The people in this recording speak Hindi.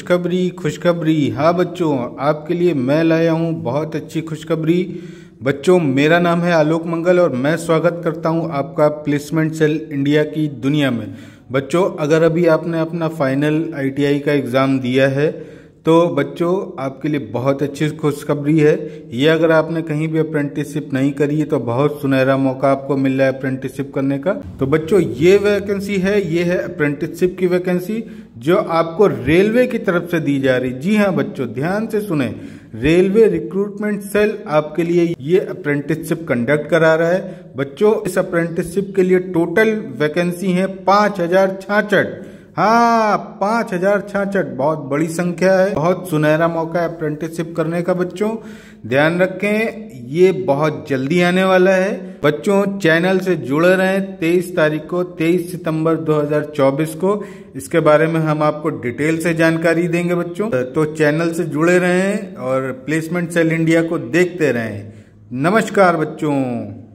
खुशखबरी। हाँ बच्चों, आपके लिए मैं लाया हूँ बहुत अच्छी खुशखबरी। बच्चों, मेरा नाम है आलोक मंगल और मैं स्वागत करता हूँ आपका प्लेसमेंट सेल इंडिया की दुनिया में। बच्चों, अगर अभी आपने अपना फाइनल आईटीआई का एग्ज़ाम दिया है तो बच्चों आपके लिए बहुत अच्छी खुशखबरी है। ये अगर आपने कहीं भी अप्रेंटिसशिप नहीं करी है तो बहुत सुनहरा मौका आपको मिल रहा है अप्रेंटिसशिप करने का। तो बच्चों ये वैकेंसी है, ये है अप्रेंटिसशिप की वैकेंसी जो आपको रेलवे की तरफ से दी जा रही। जी हाँ बच्चों, ध्यान से सुने, रेलवे रिक्रूटमेंट सेल आपके लिए ये अप्रेंटिसशिप कंडक्ट करा रहा है। बच्चों, इस अप्रेंटिसशिप के लिए टोटल वैकेंसी है 5066। हाँ, 5066 बहुत बड़ी संख्या है, बहुत सुनहरा मौका है अप्रेंटिसशिप करने का। बच्चों ध्यान रखें, ये बहुत जल्दी आने वाला है। बच्चों चैनल से जुड़े रहें। 23 तारीख को 23 सितंबर 2024 को इसके बारे में हम आपको डिटेल से जानकारी देंगे। बच्चों तो चैनल से जुड़े रहें और प्लेसमेंट सेल इंडिया को देखते रहें। नमस्कार बच्चों।